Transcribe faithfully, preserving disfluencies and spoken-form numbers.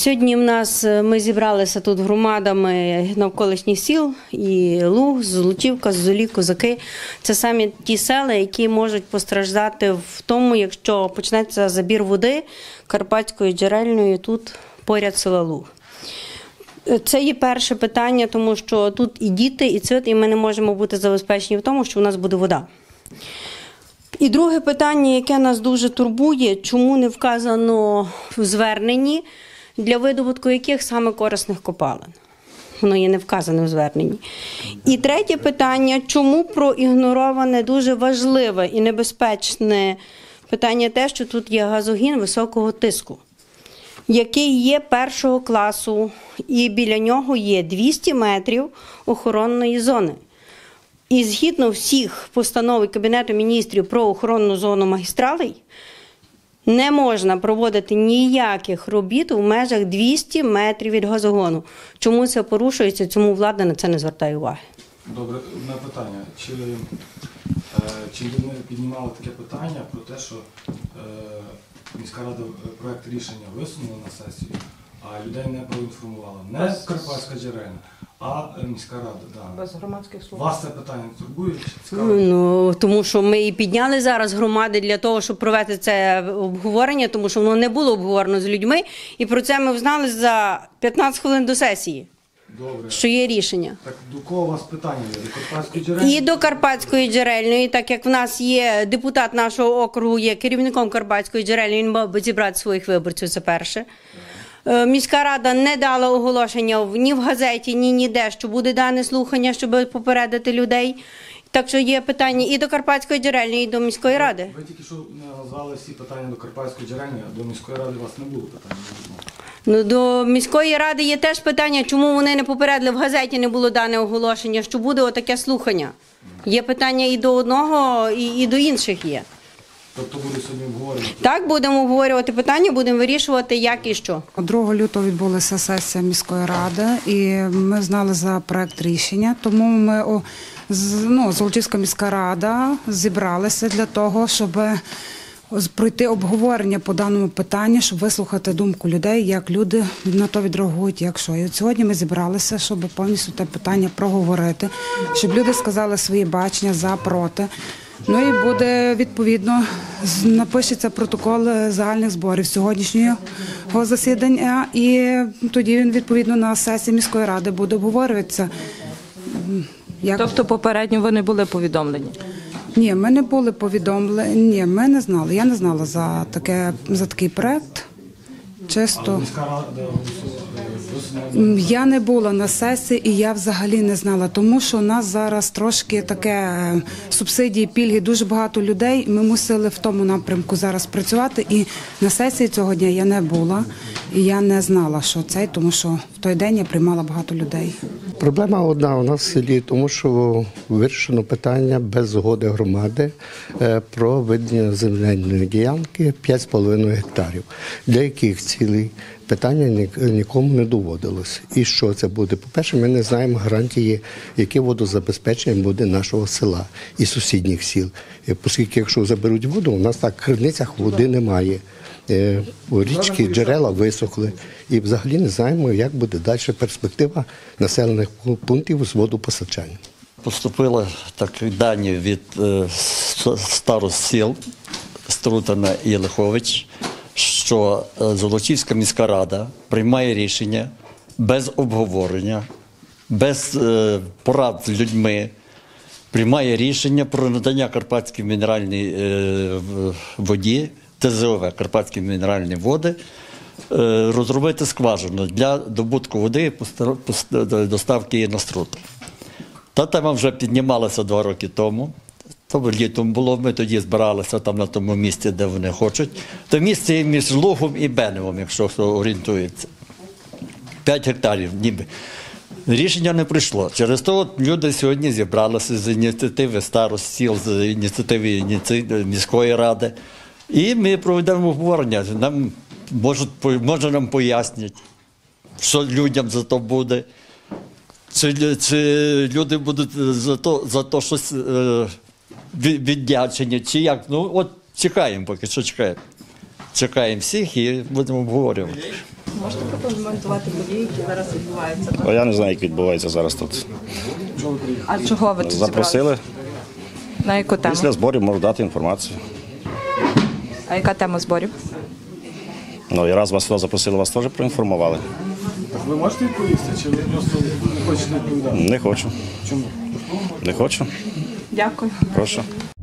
Сьогодні в нас ми зібралися тут громадами навколишніх сіл, і Луг, Золочівка, Зозулі, Козаки. Це самі ті села, які можуть постраждати в тому, якщо почнеться забір води Карпатської джерельної тут поряд села Луг. Це є перше питання, тому що тут і діти, і цвіт, і ми не можемо бути забезпечені в тому, що у нас буде вода. І друге питання, яке нас дуже турбує, чому не вказано в зверненні, для видобутку яких саме корисних копалин. Воно є не вказане в зверненні. І третє питання, чому проігнороване дуже важливе і небезпечне питання те, що тут є газогін високого тиску, який є першого класу, і біля нього є двісті метрів охоронної зони. І згідно всіх постанов Кабінету міністрів про охоронну зону магістралей, не можна проводити ніяких робіт у межах двісті метрів від газогону. Чому це порушується, чому влада на це не звертає уваги? Добре, одне питання. Чи, е, чи ви піднімали таке питання про те, що е, міська рада проєкт рішення висунула на сесію, а людей не проінформувала? Не Без... Карпатська джерельна, а міська рада. Да. Без громадських слухань. Вас це питання не турбує? Ну, тому що ми і підняли зараз громади для того, щоб провести це обговорення, тому що воно не було обговорено з людьми, і про це ми знали за п'ятнадцять хвилин до сесії. Добре. Що є рішення. Так до кого у вас питання є? До Карпатської джерельної? І до Карпатської джерельної, так як в нас є депутат нашого округу, є керівником Карпатської джерельної, він мав би зібрати своїх виборців, це перше. Міська рада не дала оголошення ні в газеті, ні ніде, що буде дане слухання, щоб попередити людей. Так що є питання і до Карпатської джерельної, і до міської ради. Ви тільки що назвали всі питання до Карпатської джерельної, а до міської ради у вас не було питань? Ну, до міської ради є теж питання, чому вони не попередили, в газеті не було дане оголошення, що буде отаке слухання. Є питання і до одного, і, і до інших є. Тобто буде сьогодні обговорювати? Так, будемо обговорювати питання, будемо вирішувати, як і що. другого лютого відбулася сесія міської ради, і ми знали за проект рішення, тому ми, ну, Золочівська міська рада зібралися для того, щоб пройти обговорення по даному питанню, щоб вислухати думку людей, як люди на то відреагують, як що. І от сьогодні ми зібралися, щоб повністю те питання проговорити, щоб люди сказали свої бачення за, проти. Ну і буде, відповідно, напишеться протокол загальних зборів сьогоднішнього засідання, і тоді він, відповідно, на сесії міської ради буде обговорюватися. Як... Тобто попередньо ви не були повідомлені? Ні, ми не були повідомлені, ні, ми не знали. Я не знала за, таке, за такий проект. Чисто. Я не була на сесії і я взагалі не знала, тому що у нас зараз трошки таке субсидії, пільги, дуже багато людей. Ми мусили в тому напрямку зараз працювати, і на сесії цього дня я не була, і я не знала, що це, тому що в той день я приймала багато людей. Проблема одна у нас в селі, тому що вирішено питання без згоди громади про ведення земельної ділянки п'ять з половиною гектарів, для яких цілей питання нікому не доводилось. І що це буде? По-перше, ми не знаємо гарантії, яке водозабезпечення буде нашого села і сусідніх сіл. Оскільки, якщо заберуть воду, у нас так в криницях води немає. Річки, джерела висохли. І взагалі не знаємо, як буде далі перспектива населених пунктів з водопостачанням. Поступили такі дані від е, старост сіл Струтина і Лихович, що Золочівська міська рада приймає рішення без обговорення, без е, порад з людьми, приймає рішення про надання Карпатській мінеральній е, воді, Т З О В, Карпатські мінеральні води, е, розробити скважину для добутку води і доставки її на Струтин. Та тема вже піднімалася два роки тому. То літом було, ми тоді збиралися там на тому місці, де вони хочуть. То місце між Лугом і Беневом, якщо хто орієнтується. П'ять гектарів ніби. Рішення не прийшло. Через то люди сьогодні зібралися з ініціативи старост сіл, з ініціативи міської ради. І ми проведемо обговорення. Нам, може, може нам пояснять, що людям за то буде. Чи, чи люди будуть за то, за то щось е, віддячення, чи як. Ну, от чекаємо поки що, чекаємо. Чекаємо всіх і будемо обговорювати. Можете прокоментувати події, які зараз відбуваються? А я не знаю, як відбувається зараз тут. А чого ви тут Запросили. зібралися? На яку тему? Після зборів можу дати інформацію. А яка тема зборів? Ну і раз вас сюди запросили, вас теж проінформували. Так ви можете відповісти, чи ви просто не хочете відповідати? Не хочу. Чому? Не хочу. Дякую. Прошу.